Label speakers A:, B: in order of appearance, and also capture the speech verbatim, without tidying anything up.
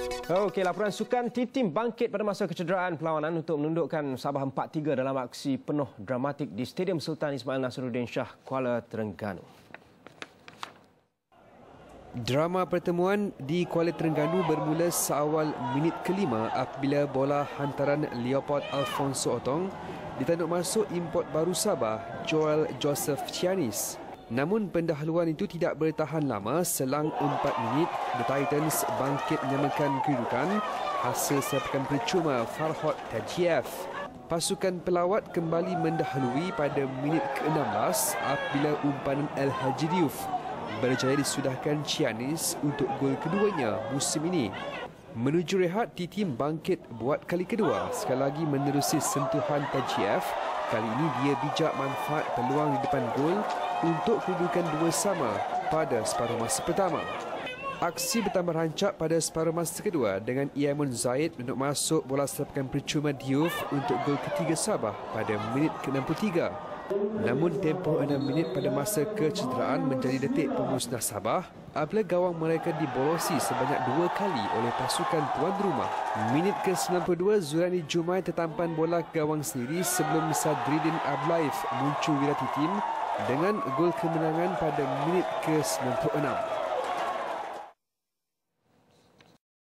A: Okey, laporan sukan T-Team bangkit pada masa kecederaan perlawanan untuk menundukkan Sabah empat tiga dalam aksi penuh dramatik di Stadium Sultan Ismail Nasruddin Shah, Kuala Terengganu.
B: Drama pertemuan di Kuala Terengganu bermula seawal minit kelima apabila bola hantaran Leopold Alfonso Otong ditanduk masuk import baru Sabah, Joel Joseph Chianis. Namun pendahuluan itu tidak bertahan lama. Selang empat minit, The Titans bangkit menyamakan kedudukan hasil sepakan percuma Farhod Tajiev. Pasukan pelawat kembali mendahului pada minit ke enam belas apabila umpanan El Haji Diouf berjaya disudahkan Chianis untuk gol keduanya musim ini. Menuju rehat, T-Team bangkit buat kali kedua, sekali lagi menerusi sentuhan Tajiev. Kali ini dia bijak manfaat peluang di depan gol untuk kedudukan dua sama pada separuh masa pertama. Aksi bertambah rancak pada separuh masa kedua dengan Iamun Zaid untuk masuk bola sepakan percuma Diouf untuk gol ketiga Sabah pada minit ke enam puluh tiga. Namun tempoh enam minit pada masa kecederaan menjadi detik pemusnah Sabah apabila gawang mereka dibolosi sebanyak dua kali oleh pasukan tuan rumah. Minit ke sembilan puluh dua, Zurani Jumai tertampan bola ke gawang sendiri sebelum Sadridin Ablaif muncul wirat T-Team dengan gol kemenangan pada minit ke sembilan puluh enam.